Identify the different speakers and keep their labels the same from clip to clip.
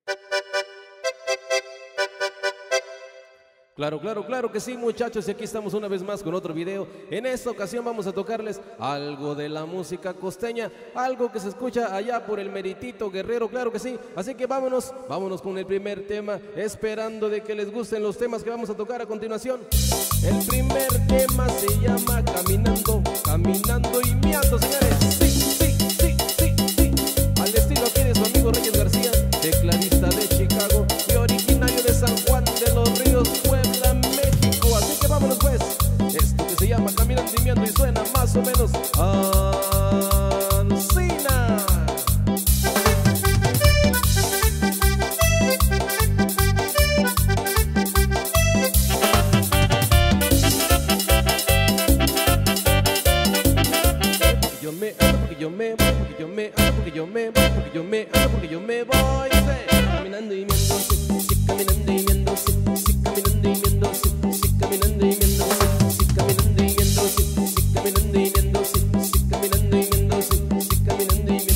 Speaker 1: Claro que sí, muchachos, y aquí estamos una vez más con otro video. En esta ocasión vamos a tocarles algo de la música costeña, algo que se escucha allá por el Meritito Guerrero, claro que sí. Así que vámonos con el primer tema, esperando de que les gusten los temas que vamos a tocar a continuación. El primer tema se llama Caminando, Caminando y Miando, señores. Sí. Al estilo aquí de su amigo Reyes García, tecladista de Chicago y originario de San Juan de los Ríos, Puebla, México. Así que vámonos pues. Esto que se llama Caminando y Miando y suena más o menos Ancina. Porque yo me voy, caminando y miendo, sí, caminando y miendo, sí, caminando y miendo, sí, caminando y miendo, sí, caminando y miendo, sí, caminando y miendo, sí, caminando y miendo, sí, caminando y miendo,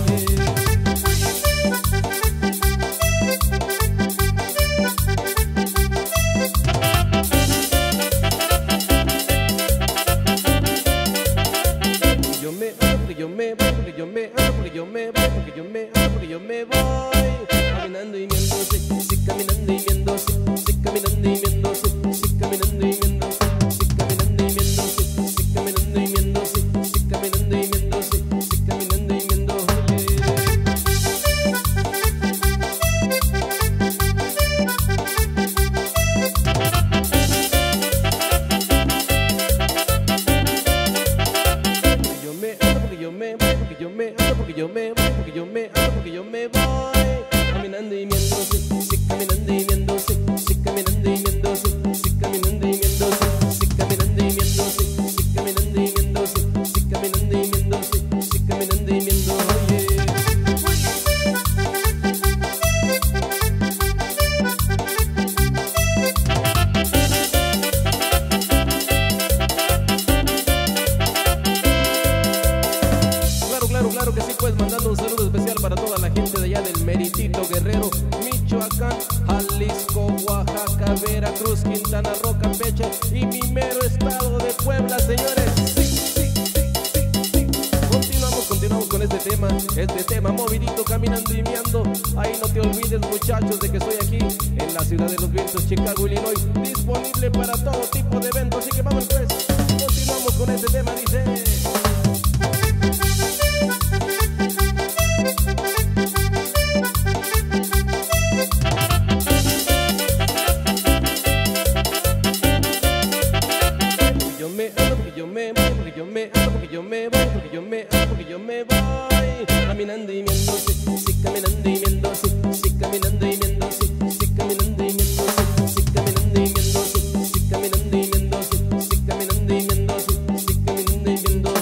Speaker 1: porque yo me voy, caminando y miendo, sí, caminando y miendo, sí, caminando y miendo, sí, caminando y miendo, sí, caminando y miendo, sí, caminando y miendo, sí, caminando y miendo, sí, caminando y miendo. Porque yo me voy, caminando y miendo, sí, caminando y miendo, sí, caminando y miendo, sí, caminando y miendo, sí, caminando y miendo, sí, caminando y miendo, sí, caminando y miendo, sí, caminando y miendo, Claro que sí, pues mandando un saludo especial para toda la gente de allá del Meritito Guerrero, Michoacán, Jalisco, Oaxaca, Veracruz, Quintana Roo, Campeche y mi mero estado de Puebla, señores. Sí. Continuamos con este tema movidito, caminando y miando. Ahí no te olvides, muchachos, de que estoy aquí en la ciudad de los vientos, Chicago, Illinois, disponible para todo tipo de eventos. Así que vamos pues, continuamos con este tema, dice... Porque yo me voy, caminando y miendo, sí, caminando y miendo, sí, caminando y miendo, sí, caminando y miendo, sí, caminando y miendo, sí, caminando y miendo, sí, caminando y miendo, sí, caminando y miendo,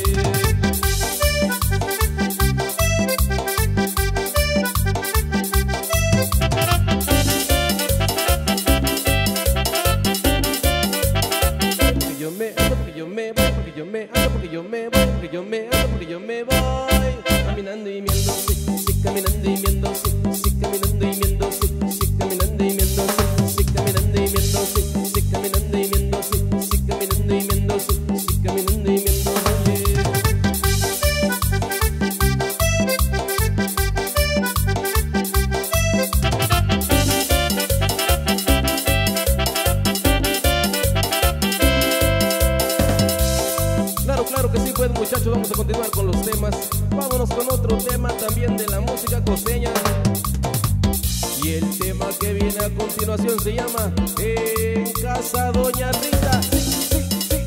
Speaker 1: porque yo me voy, caminando y miendo, sí, caminando y miendo, sí, caminando y miendo, sí, caminando y miendo, sí, caminando y miendo, sí, caminando y miendo, sí, caminando y miendo, sí, caminando y miendo. Claro que sí, pues muchachos, vamos a continuar con los temas. Vámonos con otro tema también de la música costeña. Y el tema que viene a continuación se llama En Casa Doña Rita. Sí.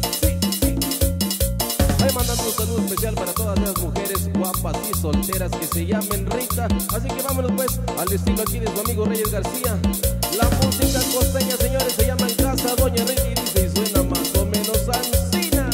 Speaker 1: Ahí mandando un saludo especial para todas las mujeres guapas y solteras que se llamen Rita. Así que vámonos pues al estilo aquí de su amigo Reyes García. La música costeña, señores, se llama En Casa Doña Rita y dice y suena más o menos Ancina.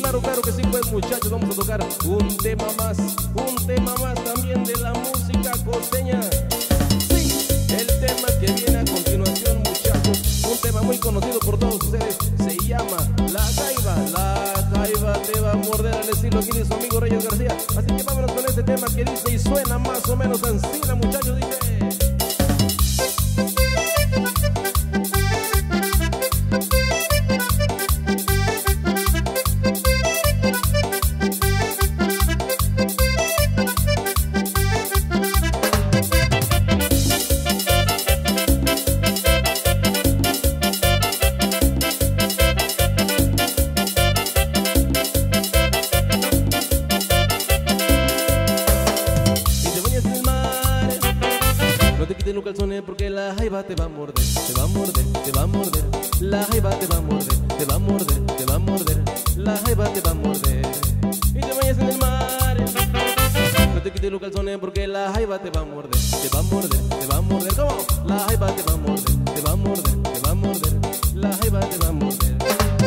Speaker 1: claro que sí, pues muchachos, vamos a tocar un tema más también de la música costeña. Sí, el tema que viene a continuación, muchachos, un tema muy conocido por todos ustedes, se llama La Jaiba te va a morder, al estilo aquí de su amigo Reyes García. Así que vámonos con este tema que dice y suena más o menos así, muchachos, dice. No te quites los calzones porque la jaiba te va a morder, te va a morder, te va a morder. La jaiba te va a morder, te va a morder, te va a morder. La jaiba te va a morder y te vayas en el mar. No te quites los calzones porque la jaiba te va a morder, te va a morder, te va a morder. ¿Cómo? La jaiba te va a morder, te va a morder, te va a morder. La jaiba te va a morder.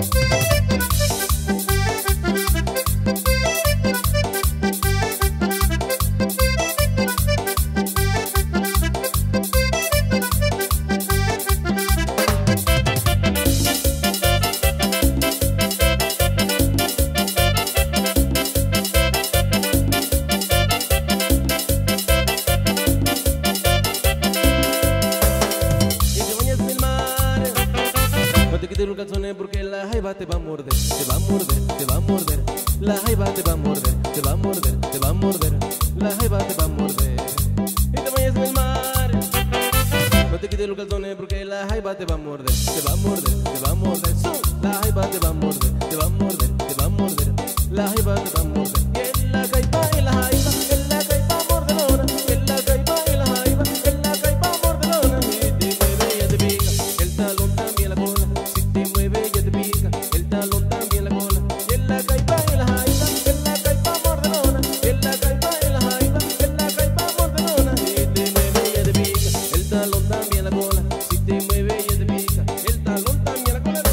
Speaker 1: No te quites los calzones porque la jaiba te va a morder, te va a morder, te va a morder. La jaiba te va a morder, te va a morder, te va a morder. La jaiba te va a morder y te vayas en el mar. No te quites los calzones porque la jaiba te va a morder, te va a morder, te va a morder. La jaiba te va a morder, te va a morder, te va a morder. La jaiba te va a morder. Y en la jaiba, en la jaiba, en la jaiba mordelona. En la jaiba, en la jaiba, en la jaiba mordelona. Y te mueve y ya te pica el talón también la cola. Si te mueve ya te pica el talón también la cola. Y en la jaiba, en la jaiba, en la jaiba mordelona. En la jaiba, en la jaiba, en la jaiba mordelona. Y te mueve y ya te pica el talón también la cola. Si te mueve ya te pica el talón también la cola.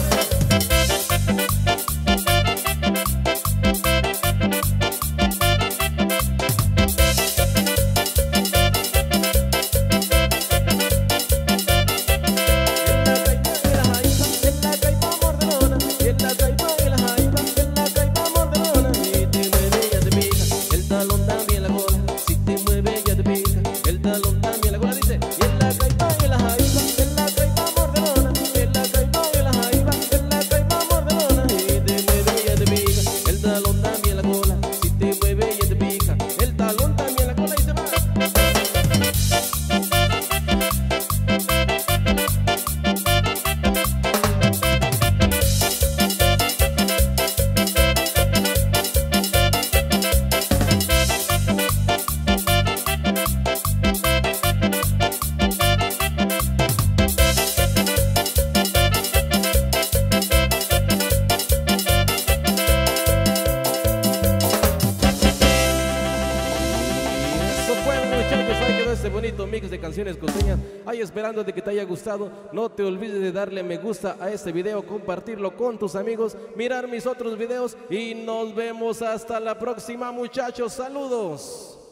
Speaker 1: Este bonito mix de canciones costeñas, ahí esperando de que te haya gustado. No te olvides de darle me gusta a este video, compartirlo con tus amigos, mirar mis otros videos y nos vemos hasta la próxima, muchachos. Saludos.